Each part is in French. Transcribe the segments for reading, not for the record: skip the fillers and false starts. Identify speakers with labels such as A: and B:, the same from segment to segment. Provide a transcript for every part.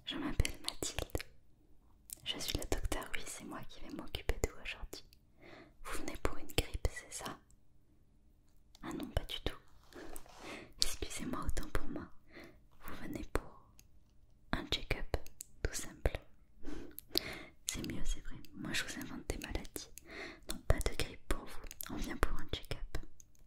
A: Je m'appelle Mathilde. Je suis le docteur, oui, c'est moi qui vais m'occuper de vous aujourd'hui. Vous venez pour une grippe, c'est ça? Ah non, pas du tout. Excusez-moi, autant pour moi. Vous venez pour un check-up, tout simple. C'est mieux, c'est vrai. Moi, je vous invente des maladies. Donc, pas de grippe pour vous. On vient pour un check-up.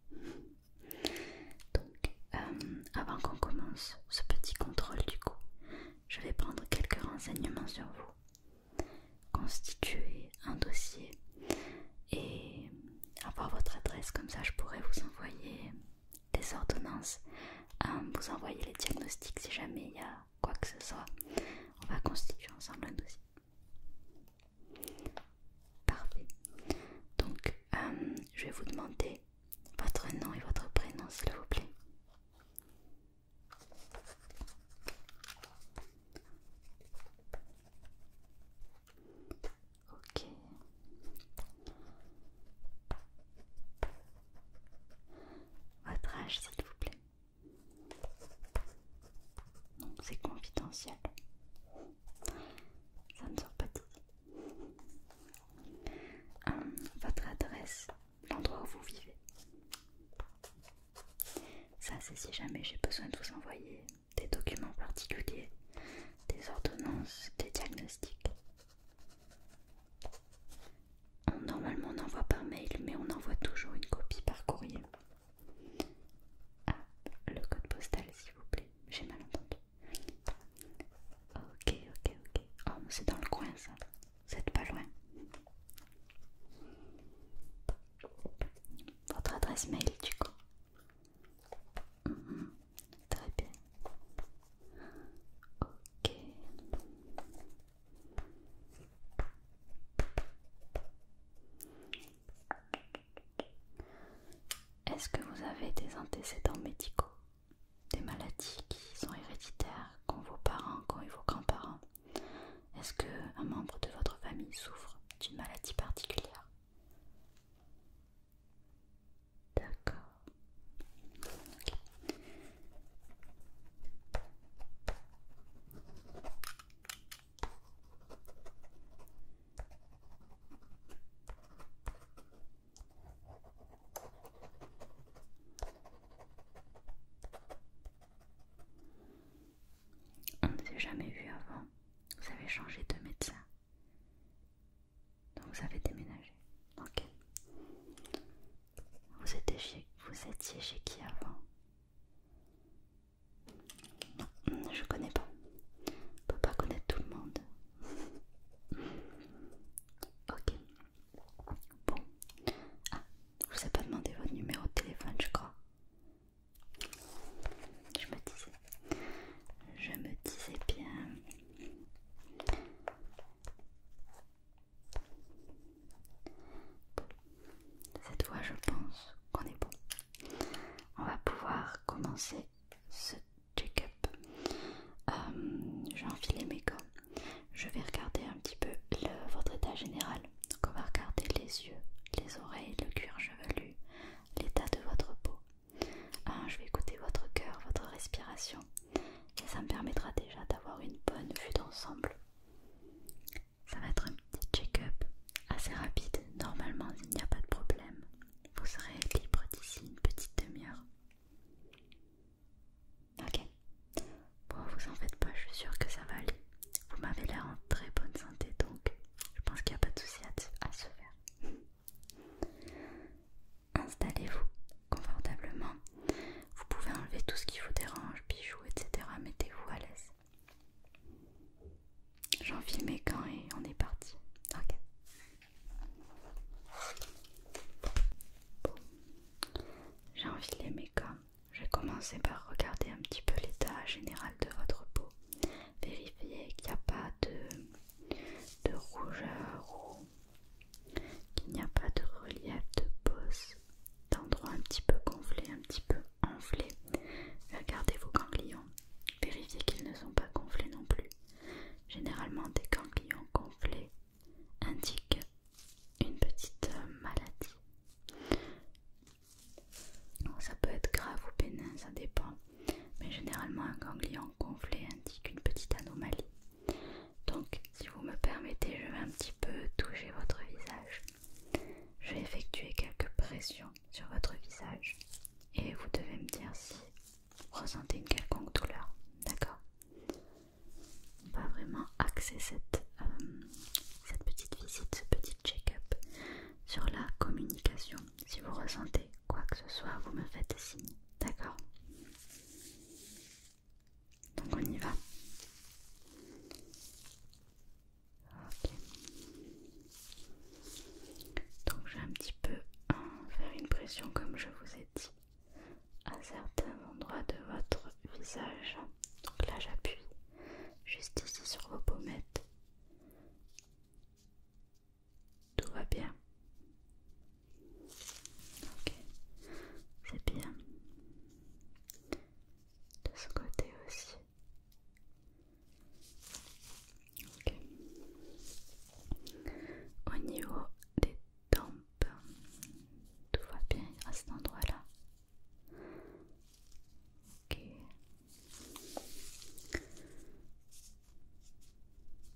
A: Donc, avant qu'on commence ce petit contrôle du coup, je vais prendre quelques renseignements sur vous, constituer un dossier et avoir votre adresse, comme ça je pourrai vous envoyer des ordonnances, vous envoyer les diagnostics si jamais il y a quoi que ce soit. On va constituer ensemble un dossier. Parfait. Donc, je vais vous demander votre nom et votre prénom s'il vous plaît. Ok. Votre âge s'il vous plaît. Non, c'est confidentiel. Ça ne sort pas d'ici. Votre adresse, l'endroit où vous vivez. Ça c'est si jamais j'ai besoin de vous envoyer des documents particuliers, des ordonnances, des diagnostics. Normalement on envoie par mail, mais on envoie toujours une copie par courrier. Ah, le code postal s'il vous plaît, j'ai mal entendu. Ok. Oh, c'est dans le coin ça, vous êtes pas loin. Votre adresse mail du coup. Très bien. Ok. Est-ce que vous avez des antécédents médicaux? Des maladies qui sont héréditaires, qu'ont vos parents, qu'ont eu vos grands-parents? Est-ce qu'un membre de votre famille souffre d'une maladie particulière? D'accord. Okay. On ne s'est jamais vu avant. Vous avez changé de médecin. Donc vous avez déménagé. Ok. Vous étiez chez qui avant? Non, je connais pas. On peut pas connaître tout le monde. Ok. Bon. Ah, je vous ai pas demandé votre numéro de téléphone, je crois. Je me disais bien. Cette fois, je pense qu'on est bon. On va pouvoir commencer ce check-up. Je vais enfiler mes gants. Je vais regarder un petit peu votre état général. Donc on va regarder les yeux, les oreilles, le cuir chevelu, l'état de votre peau. Je vais écouter votre cœur, votre respiration. Et ça me permettra déjà d'avoir une bonne vue d'ensemble. Ça va être un petit check-up assez rapide. Normalement, il n'y a pas de problème. Vous serez libre d'ici une petite demi-heure. Ok. Bon, vous en faites pas, je suis sûre que ça va aller. Vous m'avez l'air en très bonne santé, donc je pense qu'il n'y a pas de souci à se faire. Installez-vous confortablement. Vous pouvez enlever tout ce qui vous dérange, bijoux, etc. Mettez-vous à l'aise. J'enfile mes gants et on est parti. Ok. Bon. J'ai enfilé mes gants. Je vais commencer par regarder un petit peu l'état général de votre peau. Vérifier qu'il n'y a pas de rougeur ou qu'il n'y a pas de relief de bosse, d'endroits un petit peu gonflés, un petit peu enflés. Regardez vos ganglions. Vérifiez qu'ils ne sont pas gonflés non plus. Généralement, des ganglions gonflés indiquent une petite maladie. Ça peut être grave ou bénin, ça dépend. Mais généralement, un ganglion gonflé indique une petite anomalie. ressentez une quelconque douleur. D'accord? On va vraiment axer cette petite visite, ce petit check-up sur la communication. Si vous ressentez quoi que ce soit, vous me faites signe. D'accord? Donc on y va. Ok. Donc je vais un petit peu faire une pression comme je vous ai dit à certains endroits de votre visage. Donc là j'appuie juste ici sur vos pommettes. Tout va bien. Ok, c'est bien. De ce côté aussi. Ok. Au niveau des tempes, tout va bien à cet endroit-là. Ok.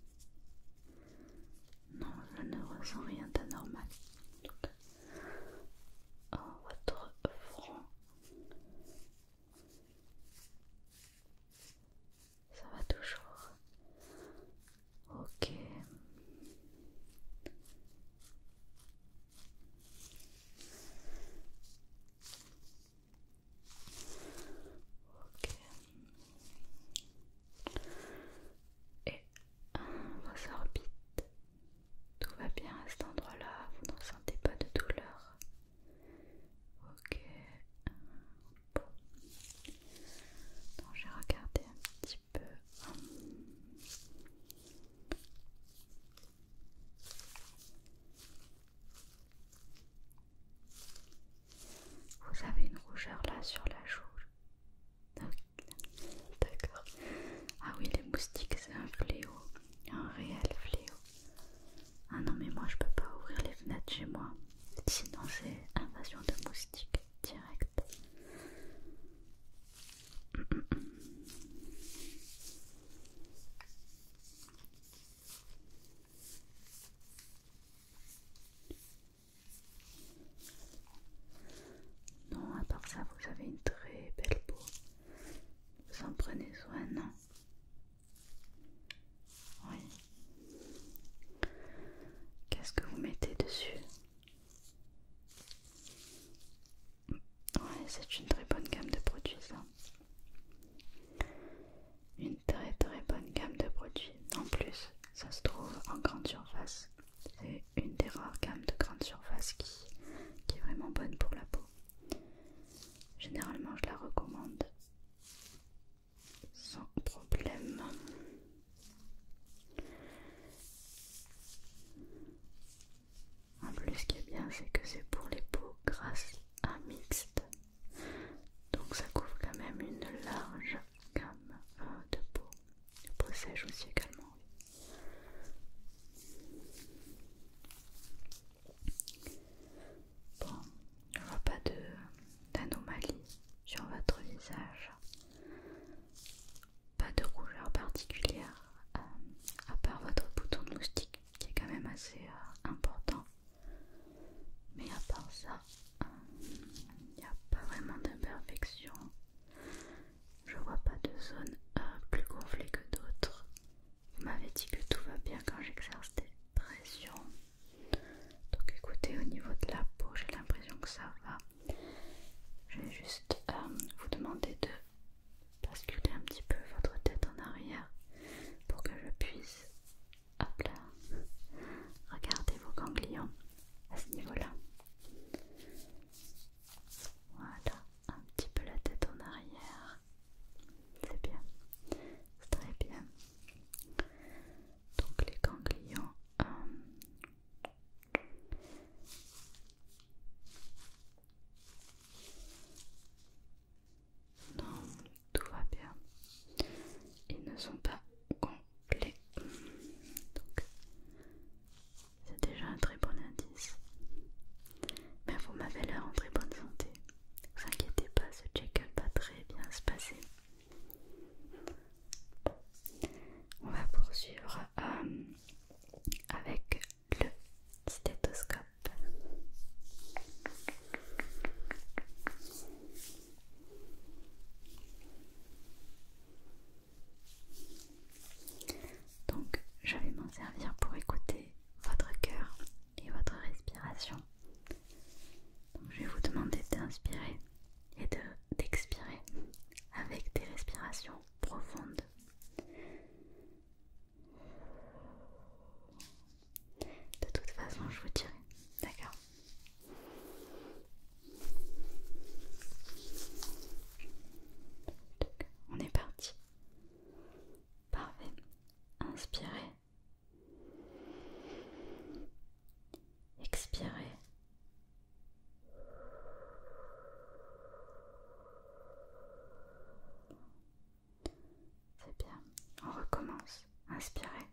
A: commence. Inspirez.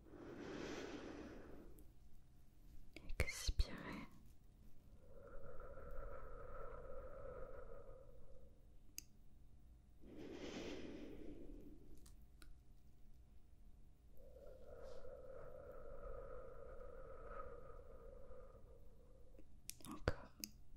A: Expirez. Encore.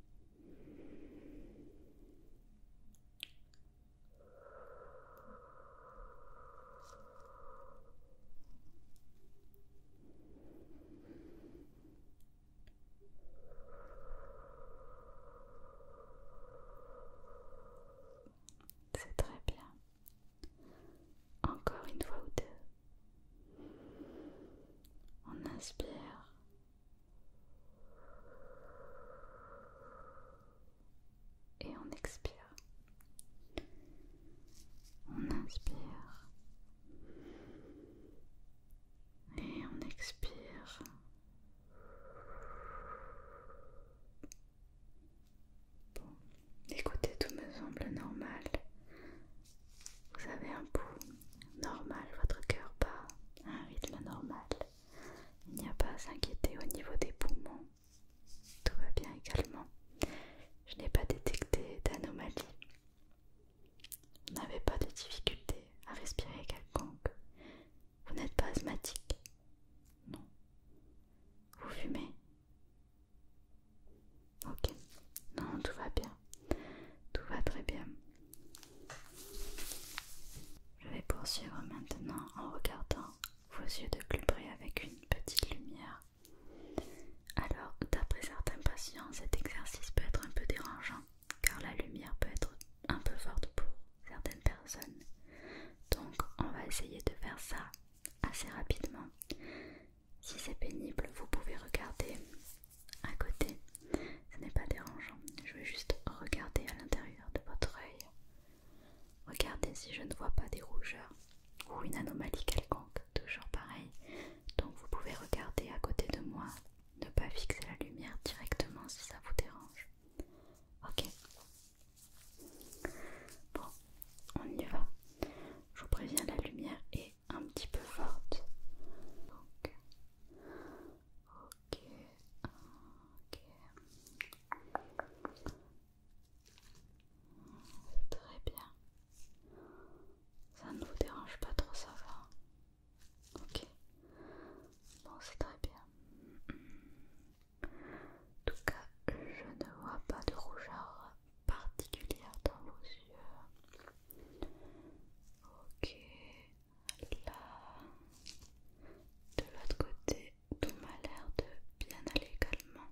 A: C'est très bien. Encore une fois ou deux. On inspire. Et on expire. On inspire. Et on expire. Bon, écoutez, tout me semble normal. Vous avez un pouls normal, votre cœur bat à un rythme normal. Il n'y a pas à s'inquiéter au niveau des poumons. Tout va bien également. Je n'ai pas détecté d'anomalie. Vous n'avez pas de difficulté à respirer quelconque. Vous n'êtes pas asthmatique. Non. Vous fumez? Ok. Non, tout va bien. Tout va très bien. Je vais poursuivre maintenant en regardant vos yeux de plus près avec une petite lumière. Alors, d'après certains patients, cet exercice peut être un peu dérangeant car la lumière peut être un peu forte pour certaines personnes. Donc, on va essayer de faire ça assez rapidement. Si c'est pénible, vous pouvez regarder à côté. Ce n'est pas dérangeant. Je vais juste regarder à l'intérieur de votre œil. Regardez si je ne vois pas des rougeurs ou une anomalie quelconque. Toujours pareil. Donc, vous pouvez regarder à côté de moi. Ne pas fixer la lumière directement si ça vous dérange. Ok. Bon, on y va. Je vous préviens, la lumière est un petit peu forte. Donc, ok. Très bien. Ça ne vous dérange pas trop, ça va. Ok. Bon, c'est très bien. En tout cas, je ne vois pas de rougeur particulière dans vos yeux. Ok. Là. De l'autre côté, tout m'a l'air de bien aller également.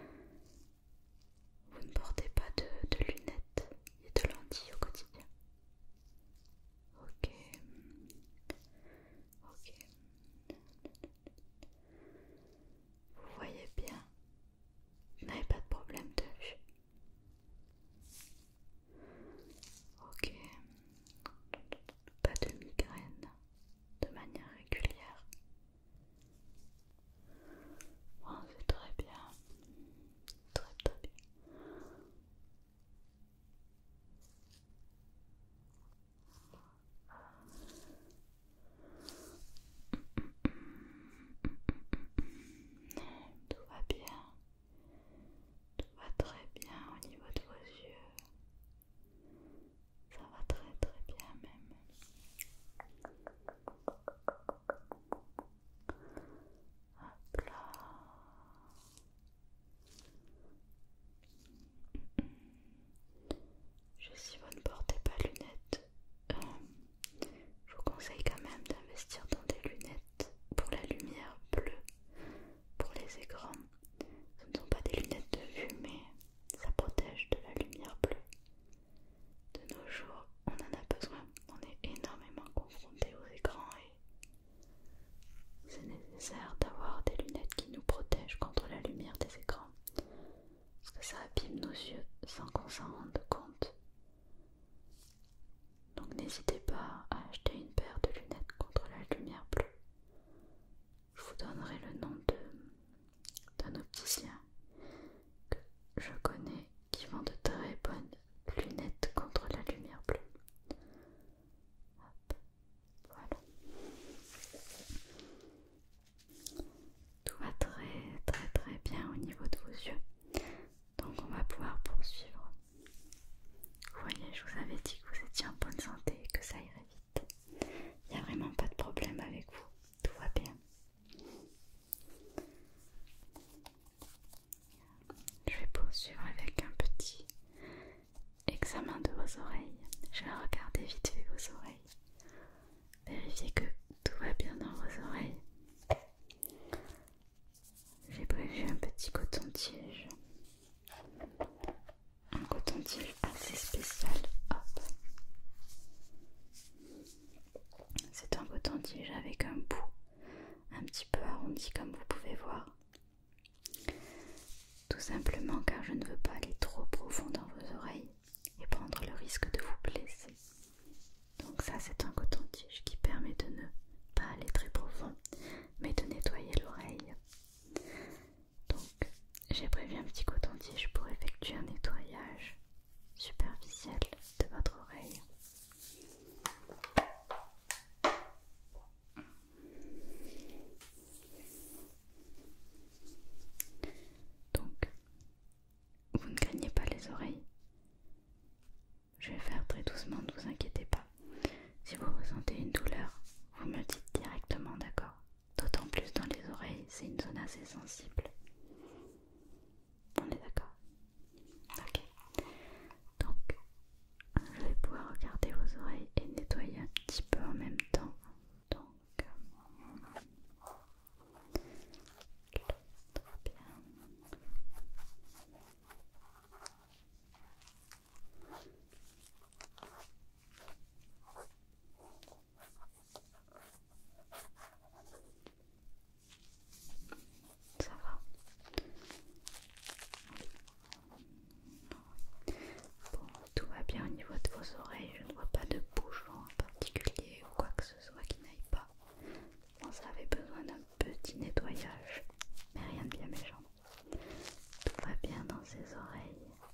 A: Vous ne portez pas de lunettes et de lentilles au quotidien. Ok. Ok. Vous voyez bien. Vous n'avez pas de problème de vue. Ok. Pas de migraine de manière régulière. Bon, c'est très bien. Très très bien. Tout va bien. Tout va très bien au niveau de vos yeux. Ça va très très bien même. Hop là. Si vous ne portez pas de lunettes, je vous conseille quand même d'investir dans des lunettes pour la lumière bleue, pour les écrans. Ce ne sont pas des lunettes de vue, mais ça protège de la lumière bleue. De nos jours, on en a besoin. On est énormément confronté aux écrans et c'est nécessaire d'avoir des lunettes qui nous protègent contre la lumière des écrans. Parce que ça abîme nos yeux sans qu'on s'en rende compte. Donc n'hésitez pas à acheter une paire de lunettes contre la lumière bleue. Je vous donnerai le nom d'un opticien que je connais qui vend de très bonnes lunettes contre la lumière bleue. Hop, voilà. vérifier que tout va bien dans vos oreilles, j'ai prévu un petit coton-tige. Un coton-tige assez spécial. Hop. C'est un coton-tige avec un bout un petit peu arrondi comme vous pouvez voir. Tout simplement car je ne veux pas aller trop profond dans vos oreilles et prendre le risque de vous blesser. Donc ça c'est un coton-tige qui permet de ne pas aller très profond mais de nettoyer l'oreille. Donc j'ai prévu un petit coton-tige pour effectuer un nettoyage superficiel de votre oreille. Donc vous ne craignez pas les oreilles. Je vais faire très doucement, ne vous inquiétez pas. Si vous ressentez une douleur, vous me dites directement, d'accord? D'autant plus dans les oreilles, c'est une zone assez sensible. On est d'accord? Ok. Donc, je vais pouvoir regarder vos oreilles et nettoyer un petit peu en même temps. Donc, très bien. Ça va. Bon, tout va bien au niveau de vos oreilles. Je ne vois pas de bouchon en particulier ou quoi que ce soit qui n'aille pas. Bon, ça avait besoin d'un petit nettoyage, mais rien de bien méchant. Tout va bien dans ses oreilles.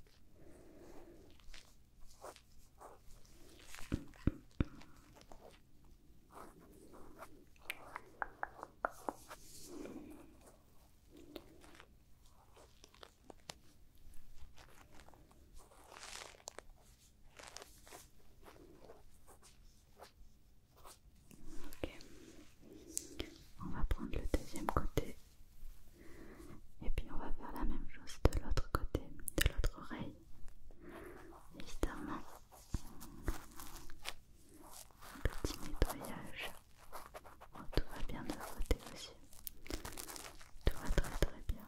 A: Ok. On va prendre le deuxième côté. Et puis on va faire la même chose de l'autre côté, de l'autre oreille. Évidemment. Un petit nettoyage. Bon, tout va bien de l'autre côté aussi. Tout va très très bien.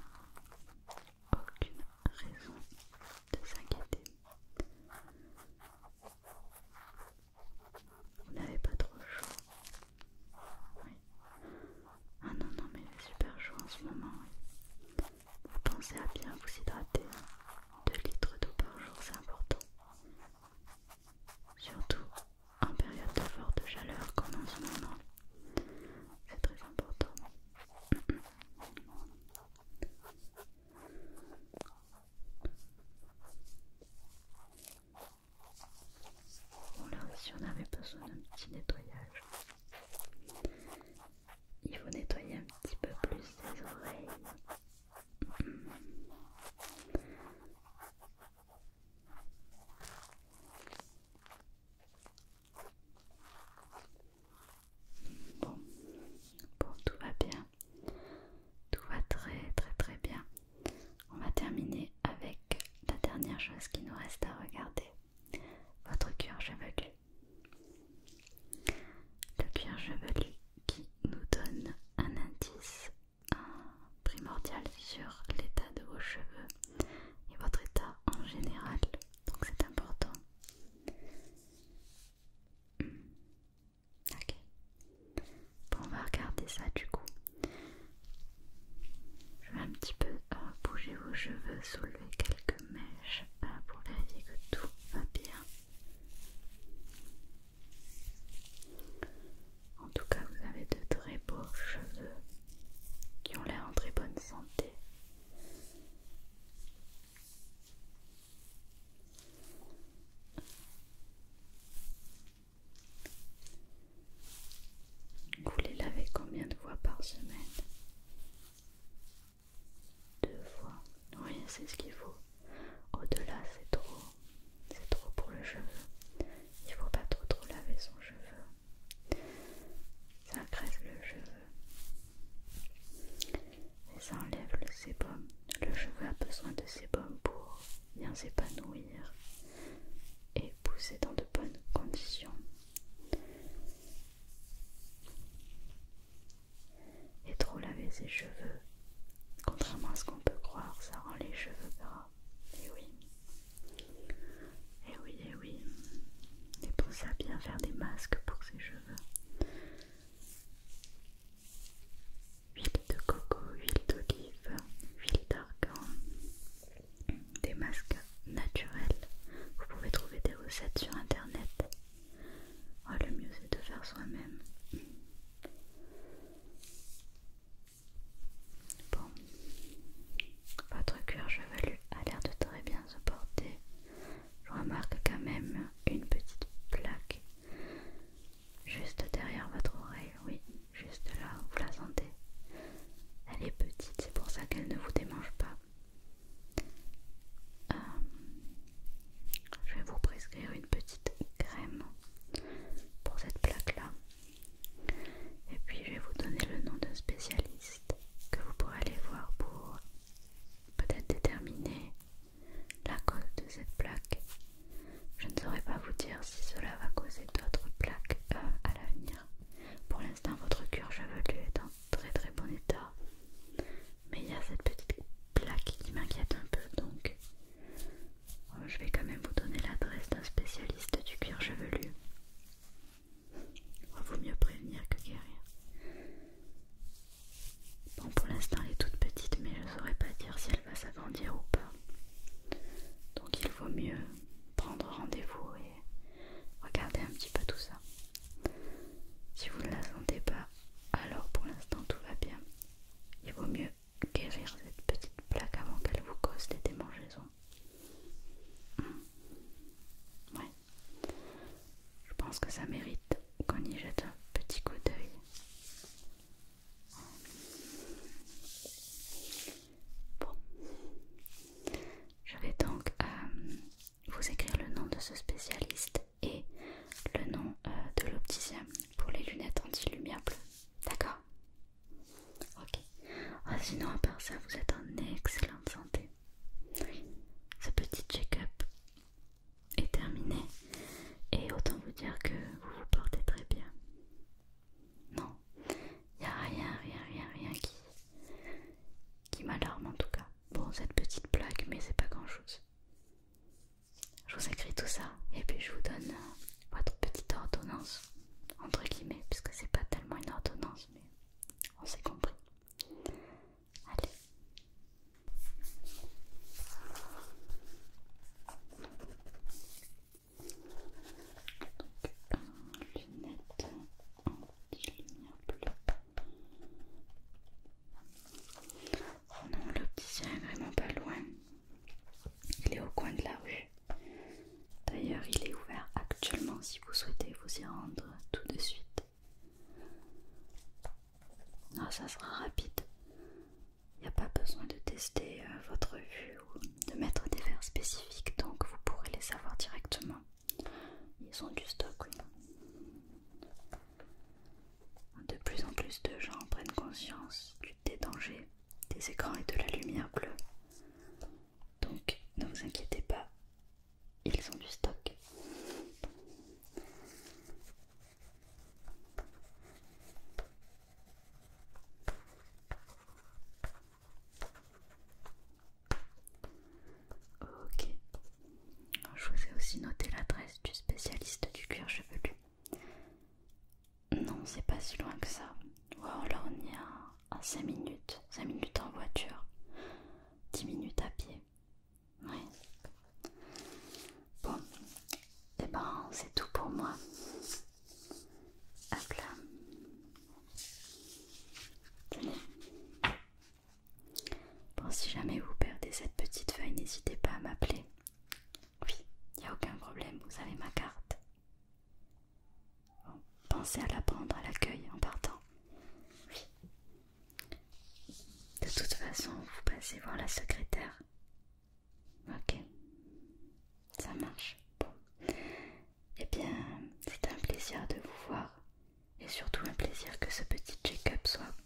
A: Aucune raison de s'inquiéter. Vous n'avez pas trop chaud? Oui. Ah non, non, mais il est super chaud en ce moment. Oui. Vous pensez à bien vous hydrater. 2 litres d'eau par jour, c'est important. Surtout en période de forte chaleur comme en ce moment. C'est très important. Bon, là aussi on avait besoin d'un petit nettoyage. Il faut nettoyer un petit peu plus les oreilles. Bon, tout va bien. Tout va très très très bien. On va terminer avec la dernière chose qui nous reste à regarder. Votre cuir chevelu. Le cuir chevelu qui nous donne un indice primordial sur l'état de vos cheveux et votre état en général. Donc c'est important. Ok. Bon, on va regarder ça du coup. Je vais un petit peu bouger vos cheveux, soulever quelques mèches pour vérifier que tout va bien. En tout cas, faire des masques pour ses cheveux. Huile de coco, huile d'olive, huile d'argan, des masques naturels. Vous pouvez trouver des recettes sur internet. Oh, le mieux c'est de faire soi-même. Bon, votre cuir chevelu a l'air de très bien se porter. Je remarque quand même une petite plaque juste derrière votre oreille, oui, juste là, vous la sentez. Elle est petite, c'est pour ça qu'elle ne vous démange pas. Je vais vous prescrire une petite crème pour cette plaque-là. Et puis je vais vous donner le nom d'un spécialiste que vous pourrez aller voir pour peut-être déterminer la cause de cette plaque. Je ne saurais pas vous dire si cela va causer d'autres plaques à l'avenir. Pour l'instant, votre cuir chevelu est en très bon état. Mais il y a cette petite plaque qui m'inquiète un peu, donc je vais quand même vous donner l'adresse d'un spécialiste du cuir chevelu. Il vaut mieux prévenir que guérir. Bon, pour l'instant elle est toute petite, mais je ne saurais pas dire si elle va s'agrandir ou pas. Donc il vaut mieux prendre rendez-vous et regarder un petit peu tout ça. Si vous ne la sentez pas, alors pour l'instant tout va bien. Il vaut mieux guérir cette petite plaque avant qu'elle vous cause des démangeaisons. Ouais. Je pense que ça mérite qu'on y jette un petit coup d'œil. Bon. Je vais donc vous écrire le nom de ce spécialiste et le nom de l'opticien pour les lunettes anti-lumière bleue. D'accord? Ok. Sinon, à part ça, vous êtes en excellente santé. Ce petit check-up est terminé et autant vous dire que vous vous portez très bien. Non, il n'y a rien qui m'alarme en tout cas. Bon, cette petite plaque, mais c'est pas grand chose. Je vous écris tout ça et puis je vous donne votre petite ordonnance, entre guillemets, puisque c'est pas tellement une ordonnance, mais on s'est compris. Allez. Donc, lunettes anti-lumière bleue. Oh non, l'opticien est vraiment pas loin. Il est au coin de la rue. D'ailleurs, il est ouvert actuellement si vous souhaitez vous y rendre tout de suite. Non, ça sera rapide. Il n'y a pas besoin de tester votre vue ou de mettre des verres spécifiques, donc vous pourrez les savoir directement. Ils ont du stock, oui. De plus en plus de gens prennent conscience des dangers des écrans et de la lumière bleue. Donc, ne vous inquiétez pas, ils ont du stock. Ok. Je vous ai aussi noté l'adresse du spécialiste du cuir chevelu. Non, c'est pas si loin que ça. Wow, là on y a 5 minutes. 5 minutes en voiture. 10 minutes à pied. Ouais. Bon. Et ben, c'est tout pour moi. Hop là. Tenez. Bon, si jamais vous perdez cette petite feuille, n'hésitez pas à m'appeler. Oui, il n'y a aucun problème, vous avez ma carte. Bon, pensez à la prendre à l'accueil en partant. Oui. De toute façon, vous passez voir la secrétaire. Ok. Ça marche. Bon. Eh bien, c'est un plaisir de vous voir. Et surtout un plaisir que ce petit check-up soit